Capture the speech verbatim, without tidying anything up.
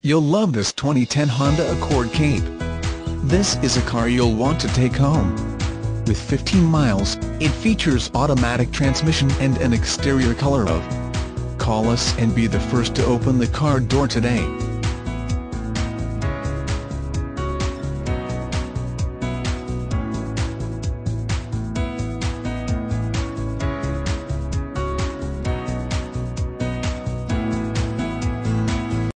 You'll love this twenty ten Honda Accord Cape. This is a car you'll want to take home. With fifteen miles, it features automatic transmission and an exterior color of. Call us and be the first to open the car door today.